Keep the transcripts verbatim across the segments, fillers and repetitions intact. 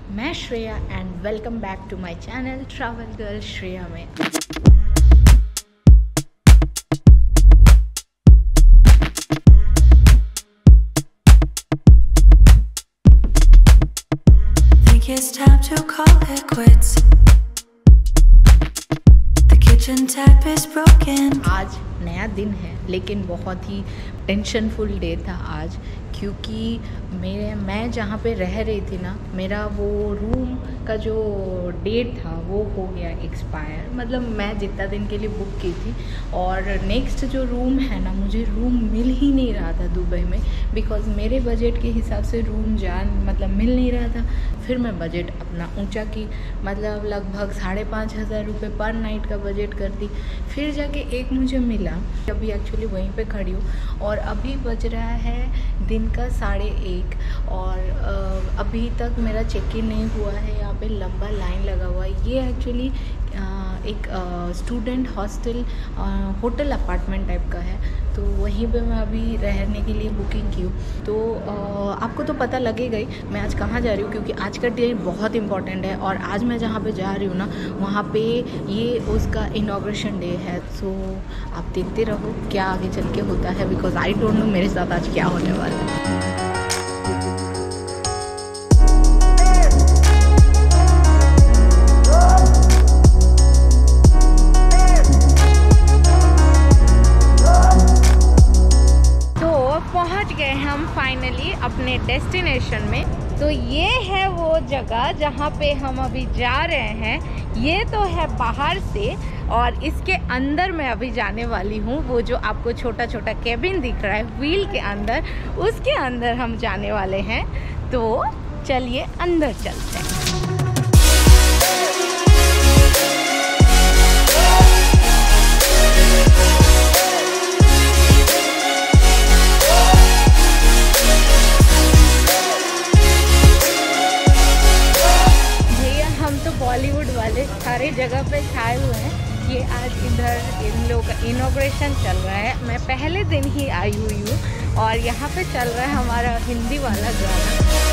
मैं Shreya and welcome back to my channel travel girl Shreya में। It's time to call it quits. The kitchen tap is broken. आज नया दिन है लेकिन बहुत ही टेंशनफुल डे था आज, क्योंकि मेरे मैं जहाँ पे रह रही थी ना, मेरा वो रूम का जो डेट था वो हो गया एक्सपायर। मतलब मैं जितना दिन के लिए बुक की थी, और नेक्स्ट जो रूम है ना, मुझे रूम मिल ही नहीं रहा था दुबई में, बिकॉज़ मेरे बजट के हिसाब से रूम जान मतलब मिल नहीं रहा था। फिर मैं बजट अपना ऊंचा की, मतलब लगभग साढ़े पाँच हज़ार रुपये पर नाइट का बजट कर दी, फिर जाके एक मुझे मिला। अभी एक्चुअली वहीं पे खड़ी हूँ और अभी बज रहा है दिन का साढ़े एक, और अभी तक मेरा चेक इन नहीं हुआ है। यहाँ पे लंबा लाइन लगा हुआ है। ये एक्चुअली एक student hostel hotel apartment type का है, तो वहीं पे मैं अभी रहने के लिए बुकिंग की हूँ। तो आ, आपको तो पता लगेगा ही मैं आज कहाँ जा रही हूँ, क्योंकि आज का डे बहुत इंपॉर्टेंट है। और आज मैं जहाँ पे जा रही हूँ ना, वहाँ पे ये उसका इनॉग्रेशन डे है। सो आप देखते रहो क्या आगे चल के होता है, बिकॉज आई डोंट नो मेरे साथ आज क्या होने वाला है। हम फाइनली अपने डेस्टिनेशन में। तो ये है वो जगह जहाँ पे हम अभी जा रहे हैं। ये तो है बाहर से, और इसके अंदर मैं अभी जाने वाली हूँ। वो जो आपको छोटा छोटा केबिन दिख रहा है व्हील के अंदर, उसके अंदर हम जाने वाले हैं। तो चलिए अंदर चलते हैं। बॉलीवुड वाले सारे जगह पे छाए हुए हैं। ये आज इधर इन लोगों का इनॉग्रेशन चल रहा है। मैं पहले दिन ही आई हुई हूँ और यहाँ पे चल रहा है हमारा हिंदी वाला गाना।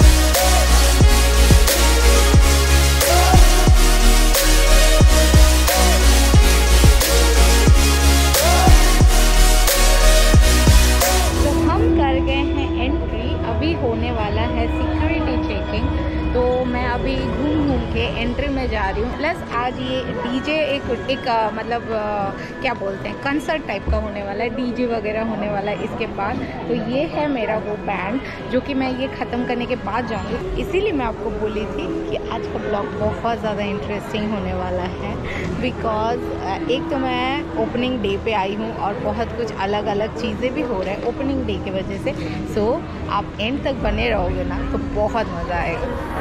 तो हम कर गए हैं एंट्री। अभी होने वाला है सिक्योरिटी चेकिंग। तो मैं अभी घूम घूम के एंट्री में जा रही हूँ। प्लस आज ये डीजे एक एक आ, मतलब आ, क्या बोलते हैं, कंसर्ट टाइप का होने वाला है। डीजे वगैरह होने वाला है इसके बाद। तो ये है मेरा वो बैंड, जो कि मैं ये ख़त्म करने के बाद जाऊँगी। इसीलिए मैं आपको बोली थी कि आज का ब्लॉग बहुत ज़्यादा इंटरेस्टिंग होने वाला है, बिकॉज एक तो मैं ओपनिंग डे पे आई हूँ और बहुत कुछ अलग अलग चीज़ें भी हो रहा है ओपनिंग डे की वजह से। सो आप एंड तक बने रहोगे ना तो बहुत मज़ा आएगा।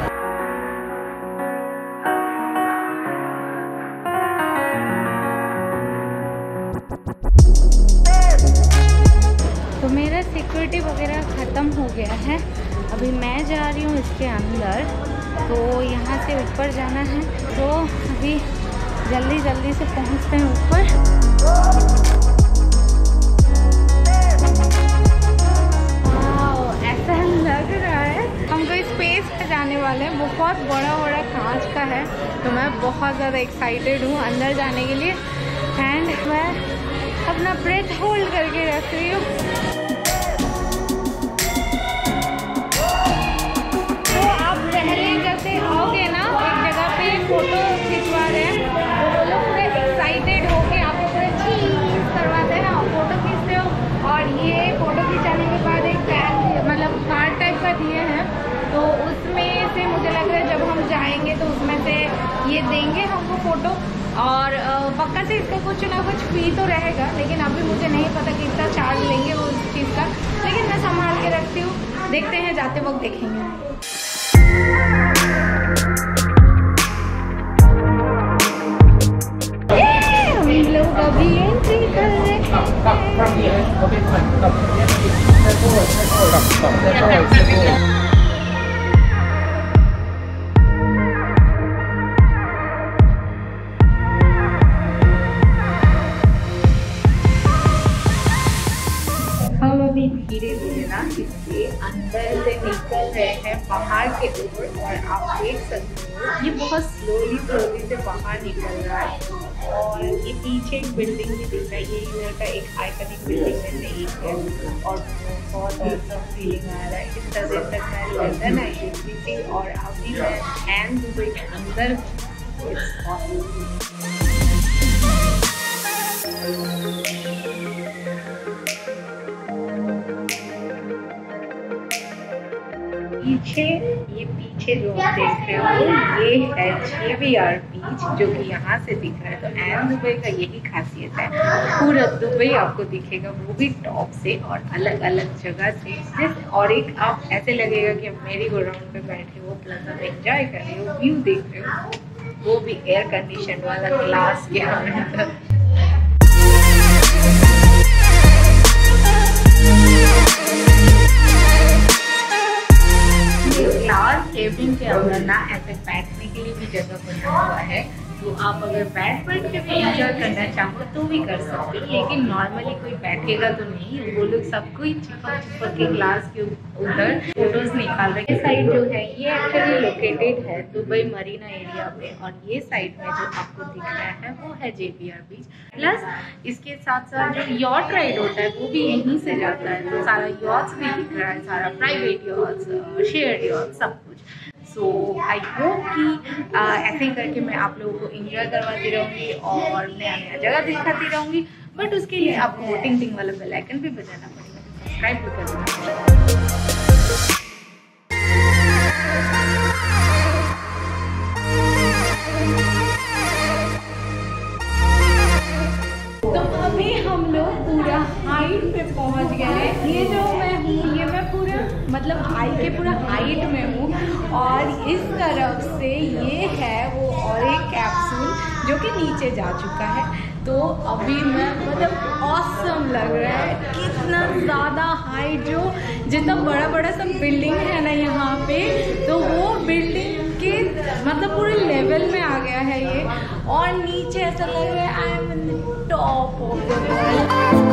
तो मेरा सिक्योरिटी वगैरह ख़त्म हो गया है। अभी मैं जा रही हूँ इसके अंदर। तो यहाँ से ऊपर जाना है, तो अभी जल्दी जल्दी से पहुँचते हैं ऊपर। ऐसा लग रहा है हम कोई स्पेस पे जाने वाले हैं। बहुत बड़ा बड़ा कांच का है, तो मैं बहुत ज़्यादा एक्साइटेड हूँ अंदर जाने के लिए। एंड मैं अपना ब्रेथ होल्ड करके रख रही हूँ। तो आप पहले जैसे आओगे ना एक जगह पे फोटो खिंचवा रहे हैं, तो वो लोग पूरे एक्साइटेड होके आपको पूरे चीज करवाते हैं ना, फोटो खींचते हो। और ये फोटो खिंचाने के बाद एक टैग मतलब कार्ड टाइप का दिए हैं, तो उसमें से मुझे लग रहा है जब हम जाएंगे तो उसमें से ये देंगे हमको फ़ोटो। और पक्का से इसका कुछ ना कुछ फी तो रहेगा, लेकिन अभी मुझे नहीं पता कितना चार्ज लेंगे वो उस चीज़ का। लेकिन मैं संभाल के रखती हूँ, देखते हैं जाते वक्त देखेंगे। हम लोग अभी एंट्री कर रहे हैं। धीरे धीरे ना इसके अंदर से निकल रहे हैं पहाड़ के ऊपर, और आपको देख सकते हो ये बहुत स्लोली स्लोली से बाहर निकल रहा है। और ये पीछे एक बिल्डिंग भी दिख रहा है, ये इधर का एक आइकनिक बिल्डिंग में से एक है और बहुत ऑसम फीलिंग आ रहा है। इस तरह तक मैं लंदन आई हुई थी और अभी मैं एंड दुबई के अंदर पीछे ये पीछे जो आप देख रहे हो ये है जे बी आर बीच, जो कि यहाँ से दिख रहा है। तो एंड दुबई का यही खासियत है, पूरा दुबई आपको दिखेगा, वो भी टॉप से और अलग अलग जगह से। जैसे और एक आप ऐसे लगेगा कि मेरी गो राउंड पे बैठे हो, प्लस आप एंजॉय कर रहे हो, व्यू देख रहे हो, वो भी एयर कंडीशन वाला क्लास के अंदर। क्लास केबिन के अंदर ना ऐसे बैठने के लिए भी जगह बना हुआ है, तो आप अगर बैठ बैठ के भी एंजॉय करना चाहो तो भी कर सकते हो, लेकिन नॉर्मली कोई बैठेगा तो नहीं। वो लोग सबको ही चिपक चिपक के ग्लास के उधर फोटोज निकाल रहे हैं। ये साइड जो है ये एक्चुअली लोकेटेड है दुबई मरीना एरिया में, और ये साइड में जो आपको दिख रहा है वो है J B R beach. Plus इसके साथ साथ जो यॉट राइड होता है वो भी यहीं से जाता है, तो सारा यॉट्स भी दिख रहा है, सारा प्राइवेट यॉट्स, शेयर्ड यॉट्स, सब कुछ। सो आई होप कि ऐसे ही करके मैं आप लोगों को एंजॉय करवाती रहूँगी और नया नया जगह दिखाती रहूँगी। बट उसके लिए आपको वो टिंग टिंग वाला बेल आइकन भी बजाना पड़ेगा, सब्सक्राइब भी करना पड़ेगा। तो अभी हम लोग पूरा हाइट पे पहुंच गए हैं। ये जो मैं हूँ ये मैं पूरा मतलब हाई के पूरा हाइट में हूँ, और इस तरफ से ये है वो और एक कैप्सूल जो कि नीचे जा चुका है। तो अभी मैं मतलब ऑसम लग रहा है, कितना ज़्यादा हाइट, जो जितना बड़ा बड़ा सब बिल्डिंग है ना यहाँ पे, तो वो बिल्डिंग के मतलब पूरे लेवल में आ गया है ये। और नीचे ऐसा लग रहा है I am in the top of the world.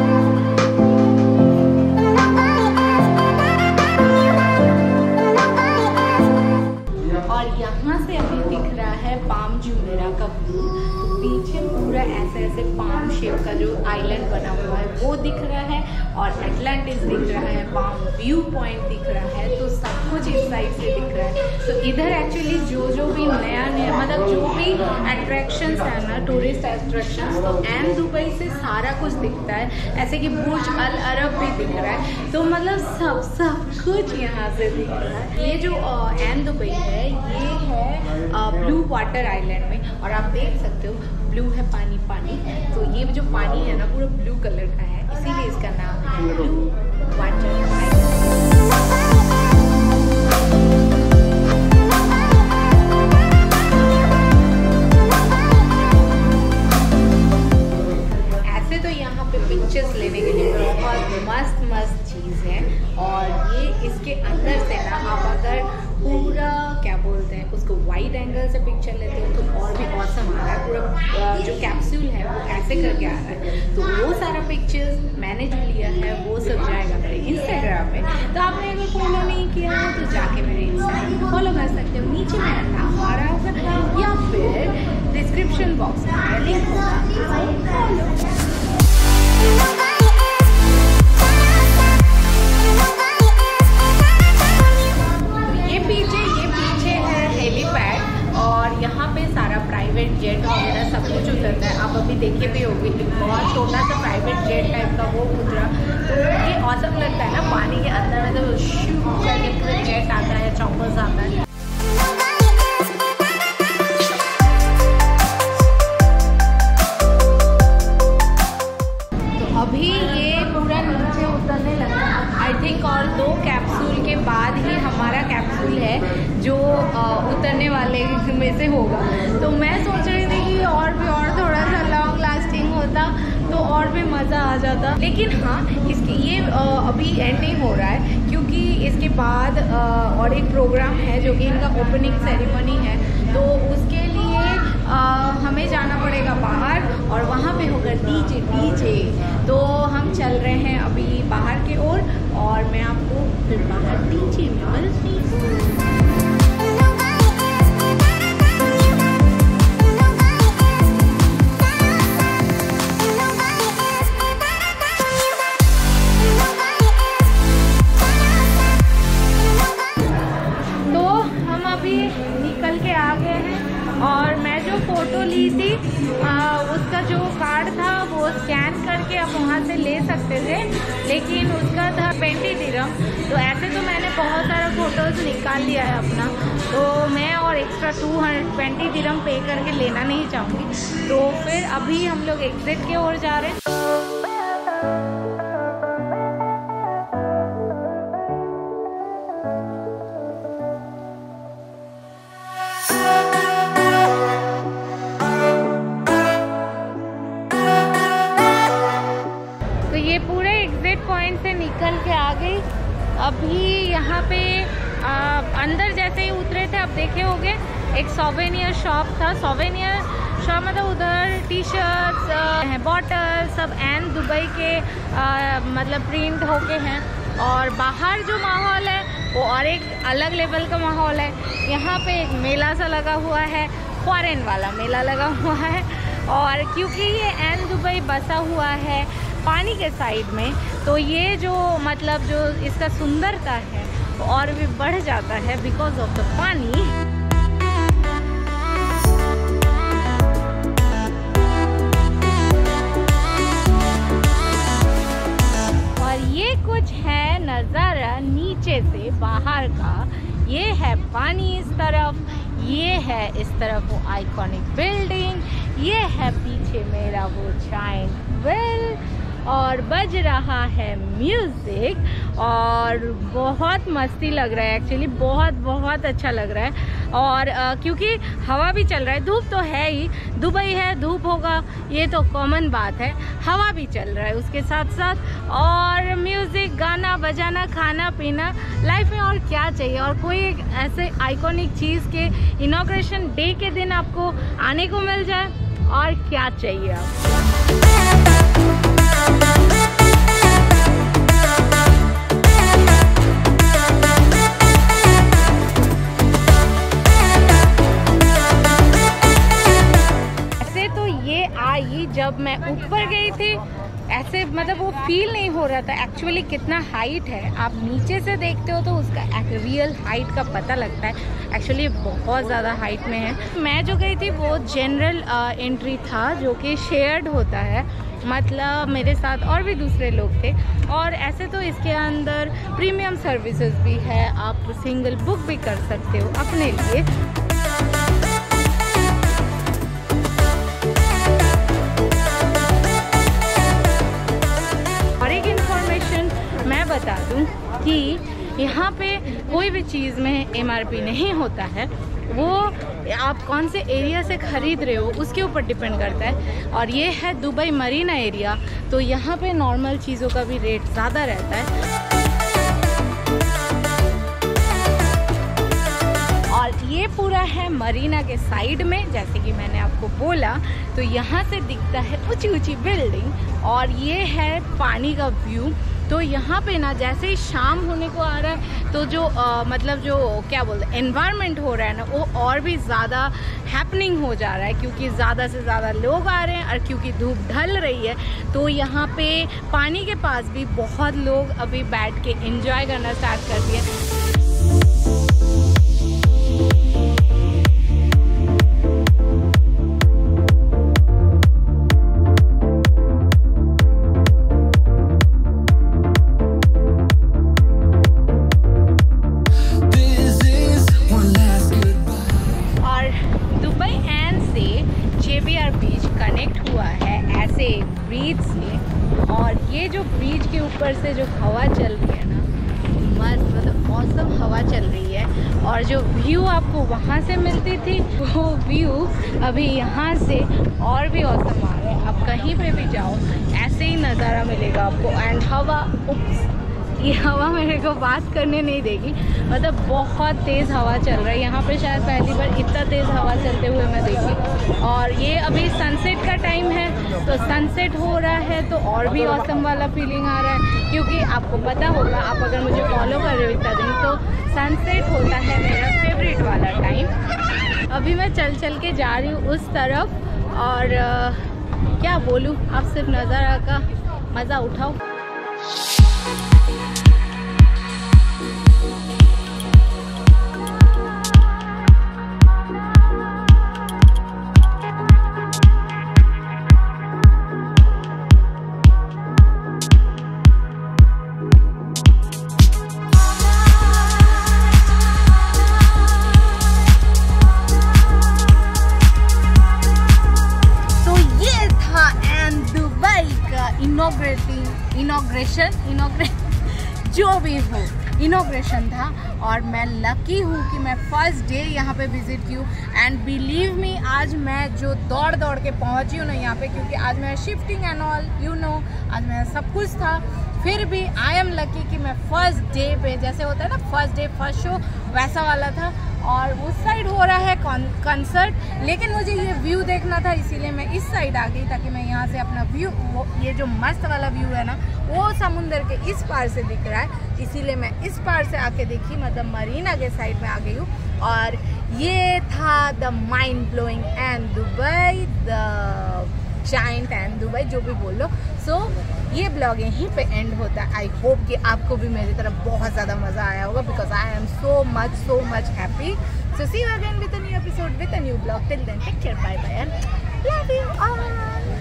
और यहाँ से अभी दिख रहा है पाम जुमेरा का व्यू। तो पीछे पूरा ऐसे ऐसे पाम शेप का जो आइलैंड बना हुआ है वो दिख रहा है, और एटलांटिस दिख रहा है, पाम व्यू पॉइंट दिख रहा है, तो सब कुछ इस साइड से दिख रहा है। तो इधर एक्चुअली जो जो भी नया नया मतलब जो भी अट्रैक्शंस है ना, टूरिस्ट अट्रैक्शंस, तो एंड दुबई से सारा कुछ दिखता है। ऐसे कि बुर्ज अल अरब भी दिख रहा है, तो मतलब सब सब कुछ यहाँ से दिख रहा है। ये जो एंड दुबई है ये है ब्लू वाटर आइलैंड में, और आप देख सकते हो ब्लू है पानी पानी, तो ये जो पानी है ना पूरा ब्लू कलर का है, इसीलिए इसका नाम है ब्लू वाटर आइलैंड। ऐसे तो यहाँ पे पिक्चर्स लेने के लिए बहुत मस्त मस्त चीज़ है, और ये इसके अंदर से ना आप अगर पूरा क्या बोलते हैं उसको वाइड एंगल से पिक्चर लेते हो तो और भी ऑसम आ रहा है। पूरा जो कैप्सूल है वो ऐसे करके आ रहा है, तो वो सारा पिक्चर्स मैंने जो लिया है वो सब जाएगा मेरे इंस्टाग्राम में। तो आपने अगर फॉलो नहीं किया है तो जाके मेरे इंस्टाग्राम को फॉलो कर सकते हो, नीचे मेरा नाम आ रहा होगा या फिर डिस्क्रिप्शन बॉक्स में मेरा लिंक होगा। प्राइवेट जेट वगैरह सब कुछ उतरता है, आप अभी देखे भी होंगे कि बहुत छोटा सा प्राइवेट जेट टाइप का वो उतरा। तो ये ऑसम लगता है ना, पानी के अंदर में तो शू करके पूरा जेट आता है, चॉपर्स आता है। तो अभी ये पूरा नीचे उतरने लगा, आई थिंक और दो कैप्सूल के बाद ही हमारा कैप्सूल है जो उतरने वाले में से होगा। तो मैं सोच रही थी कि और भी और थोड़ा सा लॉन्ग लास्टिंग होता तो और भी मज़ा आ जाता, लेकिन हाँ इसके ये अभी एंड नहीं हो रहा है, क्योंकि इसके बाद और एक प्रोग्राम है जो कि इनका ओपनिंग सेरेमनी है। तो उसके लिए हमें जाना पड़ेगा बाहर, और वहाँ पे होगा डीजे डीजे तो हम चल रहे हैं अभी बाहर की ओर, और मैं आपको फिर बाहर डीजे में मिलती हूँ। और मैं जो फ़ोटो ली थी आ, उसका जो कार्ड था वो स्कैन करके आप वहाँ से ले सकते थे, लेकिन उसका था ट्वेंटी दिरहम। तो ऐसे तो मैंने बहुत सारा फ़ोटोज़ निकाल लिया है अपना, तो मैं और extra two hundred twenty dirham पे करके लेना नहीं चाहूँगी। तो फिर अभी हम लोग एग्ज़िट की ओर जा रहे हैं। तो ये पूरे एग्जिट पॉइंट से निकल के आ गई। अभी यहाँ पे आ, अंदर जैसे ही उतरे थे, आप देखे होंगे एक सोवेनियर शॉप था। सोवेनियर शॉप मतलब उधर टी शर्ट्स, बॉटल सब एंड दुबई के आ, मतलब प्रिंट होके हैं। और बाहर जो माहौल है वो और एक अलग लेवल का माहौल है। यहाँ पे एक मेला सा लगा हुआ है, फॉरेन वाला मेला लगा हुआ है। और क्योंकि ये एन दुबई बसा हुआ है पानी के साइड में, तो ये जो मतलब जो इसका सुंदरता है वो और भी बढ़ जाता है बिकॉज ऑफ द पानी। और ये कुछ है नज़ारा नीचे से बाहर का। ये है पानी इस तरफ, ये है इस तरफ वो आइकॉनिक बिल्डिंग, ये है पीछे मेरा वो जायंट वेल, और बज रहा है म्यूज़िक और बहुत मस्ती लग रहा है। एक्चुअली बहुत बहुत अच्छा लग रहा है। और आ, क्योंकि हवा भी चल रहा है, धूप तो है ही, दुबई है धूप होगा, ये तो कॉमन बात है। हवा भी चल रहा है उसके साथ साथ, और म्यूज़िक, गाना बजाना, खाना पीना, लाइफ में और क्या चाहिए। और कोई एक ऐसे आइकॉनिक चीज़ के इनॉग्रेशन डे के दिन आपको आने को मिल जाए, और क्या चाहिए आप। ऐसे तो ये आई जब मैं ऊपर गई थी, ऐसे मतलब वो फील नहीं हो रहा था एक्चुअली कितना हाइट है। आप नीचे से देखते हो तो उसका एक रियल हाइट का पता लगता है। एक्चुअली बहुत ज़्यादा हाइट में है। मैं जो गई थी वो जनरल एंट्री था, जो कि शेयर्ड होता है, मतलब मेरे साथ और भी दूसरे लोग थे। और ऐसे तो इसके अंदर प्रीमियम सर्विसेज भी है, आप सिंगल बुक भी कर सकते हो अपने लिए। और एक इन्फॉर्मेशन मैं बता दूं कि यहाँ पे कोई भी चीज़ में एम आर पी नहीं होता है। वो आप कौन से एरिया से ख़रीद रहे हो उसके ऊपर डिपेंड करता है। और ये है दुबई मरीना एरिया, तो यहाँ पे नॉर्मल चीज़ों का भी रेट ज़्यादा रहता है। और ये पूरा है मरीना के साइड में, जैसे कि मैंने आपको बोला, तो यहाँ से दिखता है ऊंची ऊंची बिल्डिंग और ये है पानी का व्यू। तो यहाँ पे ना जैसे ही शाम होने को आ रहा है तो जो आ, मतलब जो क्या बोलते हैं एनवायरनमेंट हो रहा है ना, वो और भी ज़्यादा हैपनिंग हो जा रहा है, क्योंकि ज़्यादा से ज़्यादा लोग आ रहे हैं और क्योंकि धूप ढल रही है। तो यहाँ पे पानी के पास भी बहुत लोग अभी बैठ के एंजॉय करना स्टार्ट कर दिए। ब्रिज से, और ये जो ब्रिज के ऊपर से जो हवा चल रही है ना, मस्त मतलब औसम हवा चल रही है। और जो व्यू आपको वहाँ से मिलती थी वो व्यू अभी यहाँ से और भी औसम आ रहा है। आप कहीं पे भी जाओ ऐसे ही नज़ारा मिलेगा आपको। एंड हवा, उप्स, ये हवा मेरे को बात करने नहीं देगी, मतलब बहुत तेज़ हवा चल रहा है यहाँ पे। शायद पहली बार इतना तेज़ हवा चलते हुए मैं देखी। और ये अभी सनसेट का टाइम है, तो सनसेट हो रहा है तो और भी औसम वाला फीलिंग आ रहा है। क्योंकि आपको पता होगा, आप अगर मुझे फॉलो कर रहे हो इतना दिन, तो सनसेट होता है मेरा फेवरेट वाला टाइम। अभी मैं चल चल के जा रही हूँ उस तरफ, और आ, क्या बोलूँ, आप सिर्फ नज़ारा का मज़ा उठाओ। इनोग्रेशन इनोग्रे जो भी हो इनोग्रेशन था और मैं लकी हूँ कि मैं फर्स्ट डे यहाँ पे विजिट की हूँ। एंड बिलीव मी, आज मैं जो दौड़ दौड़ के पहुँची हूँ ना यहाँ पे, क्योंकि आज मैं shifting and all you know आज मेरा सब कुछ था, फिर भी आई एम लकी कि मैं फर्स्ट डे पे, जैसे होता है ना फर्स्ट डे फर्स्ट शो, वैसा वाला था। और उस साइड हो रहा है कंसर्ट, लेकिन मुझे ये व्यू देखना था, इसीलिए मैं इस साइड आ गई ताकि मैं यहाँ से अपना व्यू, वो ये जो मस्त वाला व्यू है ना वो समुंदर के इस पार से दिख रहा है, इसीलिए मैं इस पार से आके देखी, मतलब मरीना के साइड में आ गई हूँ। और ये था the mind blowing and Dubai, the giant and Dubai, जो भी बोल लो। सो so, ये ब्लॉग यहीं पे एंड होता है। आई होप कि आपको भी मेरी तरफ बहुत ज़्यादा मज़ा आया होगा, because I am so much so much happy. So see you again with a new episode with a new blog. Till then take care, bye bye and love you all.